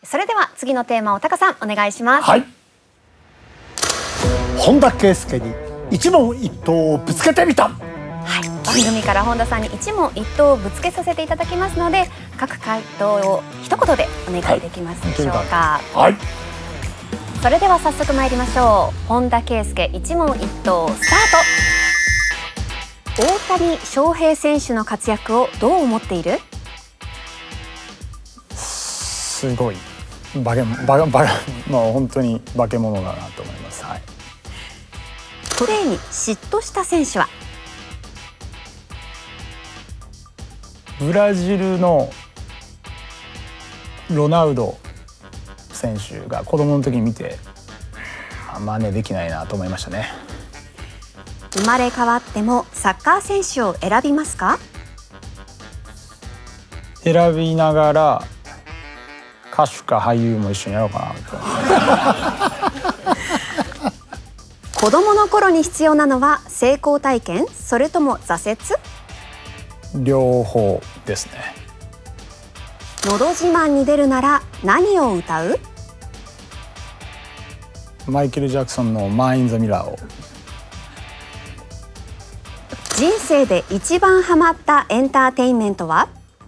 それでは次のテーマをタカさんお願いします。 はい。本田圭佑に一問一答をぶつけてみた。 はい、番組から本田さんに一問一答をぶつけさせていただきますので、各回答を一言でお願いできますでしょうか。 はい。 それでは早速参りましょう。本田圭佑一問一答スタート。大谷翔平選手の活躍をどう思っている？ すごいもう本当に化け物だなと思います。はい。 プレーに嫉妬した選手は？ ブラジルのロナウド選手が子供の時に見て真似できないなと思いましたね。 生まれ変わってもサッカー選手を選びますか？ 選びながら歌手か俳優も一緒にやろうかなと。 子供の頃に必要なのは成功体験、それとも挫折？ 両方ですね。 のど自慢に出るなら何を歌う？ マイケル・ジャクソンの「マン・イン・ザ・ミラー」を。 人生で一番ハマったエンターテインメントは？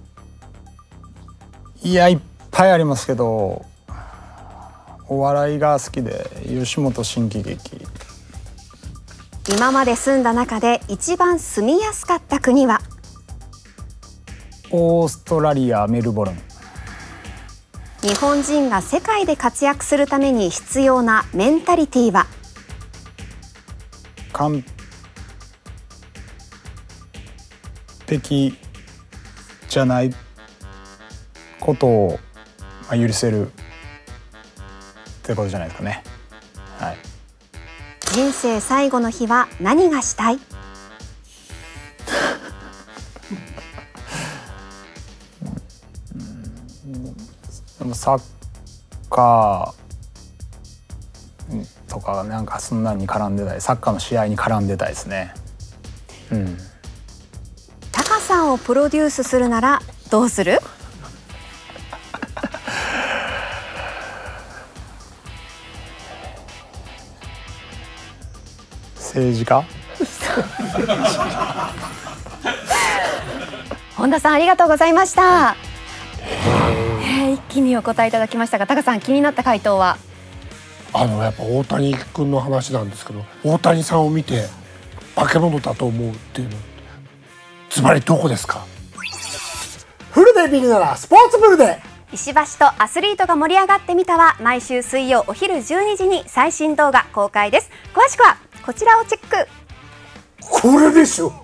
いや、いっぱいありますけど、お笑いが好きで吉本新喜劇。 今まで住んだ中で一番住みやすかった国は？ オーストラリア・メルボルン。 日本人が世界で活躍するために必要なメンタリティは？ 完璧じゃないことを許せるってことじゃないですかね。はい。 人生最後の日は何がしたい？ サッカーとかなんかそんなに絡んでたい、サッカーの試合に絡んでたいですね。 タカさんをプロデュースするならどうする？ 政治家？ 本田さんありがとうございました。一気にお答えいただきましたが、タカさん気になった回答は？ やっぱ大谷君の話なんですけど、大谷さんを見て化け物だと思うっていうの、つまりどこですか？ フルで見るならスポーツブルで。 石橋とアスリートが盛り上がってみたは毎週水曜お昼12時に最新動画公開です。詳しくはこちらをチェック。 これでしょ。